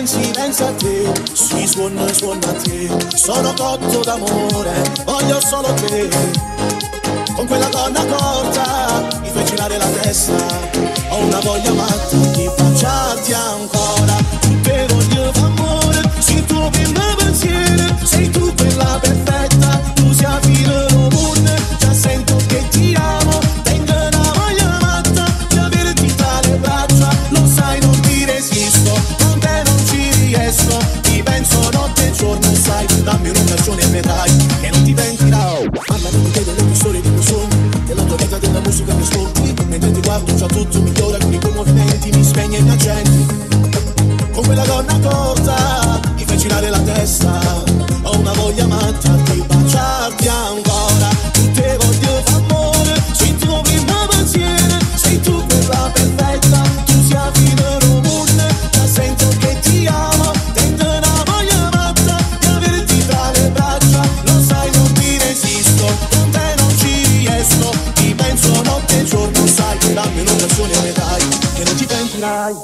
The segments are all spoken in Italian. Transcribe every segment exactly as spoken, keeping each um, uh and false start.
pensi, pensa a te, si suona, suona a te. Sono cotto d'amore, voglio solo te. Con quella donna corta mi fai girare la testa. Ho una voglia matta di baciarti ancora. Te voglio d'amore, sei tu prima pensiero. Sei tu quella perfetta, tu sei Italodance Na Veia. Già sento che ti amo, tengo una voglia matta di averti tra le braccia. Lo sai, non ti resisto, con te non ci riesco. Ti penso notte e giorno, sai, dammi un'occasione e vedrai che non ti pentirai. Parlami di te, delle tue storie, di tuoi sogni, della tua vita, della musica che ascolti. Mentre ti guardo già tutto migliora, con i tuoi movimenti mi spegni e mi accendi. Con quella donna corta mi fai girare la testa. Ho una voglia matta di baciarti ancora. Tu te voglio d'amore, sei tu prima pensiero. Sei tu quella perfetta, tu sei Italodance Na Veia. Già sento che ti amo, tengo una voglia matta di averti tra le braccia. Lo sai, non ti resisto, con te non ci riesco. Ti penso notte e giorno, sai, dammi un'occasione e vedrai che non ti pentirai.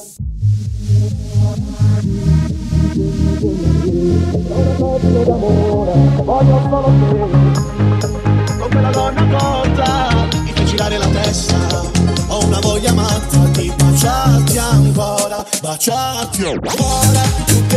Sono d'amore, voglio solo te. Con quella donna corta mi fai girare la testa. Ho una voglia matta di baciarti ancora, baciarti ancora.